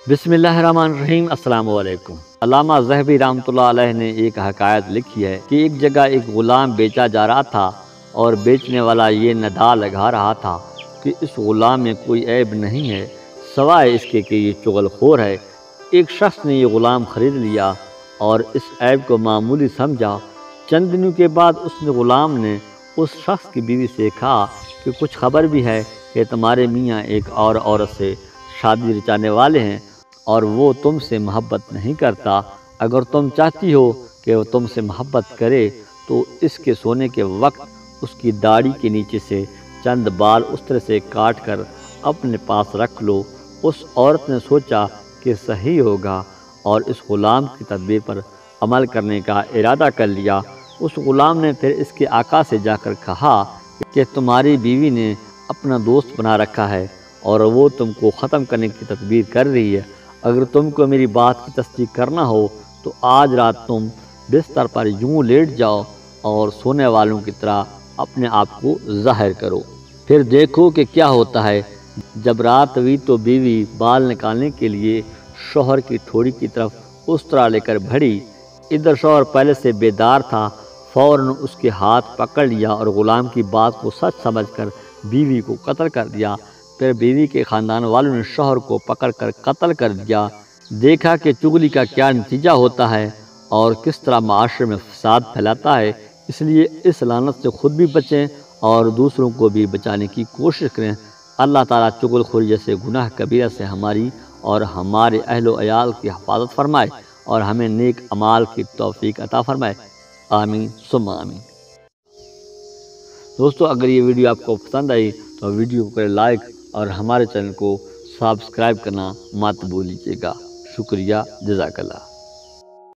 بسم اللہ الرحمن الرحیم۔ السلام علیکم۔ علامہ ذہبی رحمۃ اللہ علیہ نے ایک حکایت لکھی ہے کہ ایک جگہ ایک غلام بیچا جا رہا تھا اور بیچنے والا یہ نداء لگا رہا تھا کہ اس غلام میں کوئی عیب نہیں ہے سوائے اس کے کہ یہ چغل خور ہے۔ ایک شخص نے یہ غلام خرید لیا اور اس عیب کو معمولی سمجھا۔ چند دنوں کے بعد اس غلام نے اس شخص کی بیوی سے کہا کہ کچھ خبر بھی ہے کہ تمہارے میاں ایک اور عورت سے شادی رچانے والے ہیں اور وہ تم سے محبت نہیں کرتا۔ اگر تم چاہتی ہو کہ وہ تم سے محبت کرے تو اس کے سونے کے وقت اس کی داڑھی کے نیچے سے چند بال اس طرح سے کاٹ کر اپنے پاس رکھ لو۔ اس عورت نے سوچا کہ صحیح ہوگا اور اس غلام کی تدبیر پر عمل کرنے کا ارادہ کر لیا۔ اس غلام نے پھر اس کے آقا سے جا کر کہا کہ تمہاری بیوی نے اپنا دوست بنا رکھا ہے اور وہ تم کو ختم کرنے کی تدبیر کر رہی ہے۔ اگر تم کو میری بات کی تصدیق کرنا ہو تو آج رات تم بستر پر یوں لیٹ جاؤ اور سونے والوں کی طرح اپنے آپ کو ظاہر کرو، پھر دیکھو کہ کیا ہوتا ہے۔ جب رات ہوئی تو بیوی بال نکالنے کے لیے شوہر کی ٹھوڑی کی طرف اس طرح لے کر بڑھی۔ ادھر شوہر پہلے سے بیدار تھا، فوراً اس کے ہاتھ پکڑ لیا اور غلام کی بات کو سچ سمجھ کر بیوی کو قتل کر دیا۔ پھر بیوی کے خاندان والوں نے شوہر کو پکڑ کر قتل کر دیا۔ دیکھا کہ چغلی کا کیا نتیجہ ہوتا ہے اور کس طرح معاشرے میں فساد پھیلاتا ہے۔ اس لیے اس لعنت سے خود بھی بچیں اور دوسروں کو بھی بچانے کی کوشش کریں۔ اللہ تعالیٰ چغل خوری جیسے گناہ کبیرہ سے ہماری اور ہمارے اہل و عیال کی حفاظت فرمائے اور ہمیں نیک اعمال کی توفیق عطا فرمائے۔ آمین ثم آمین۔ دوستو، اگر یہ ویڈیو آپ کو پسند آئی تو ویڈیو کو کریں لائک اور ہمارے چینل کو سبسکرائب کرنا مت بھولیے گا۔ شکریہ، جزاک اللہ۔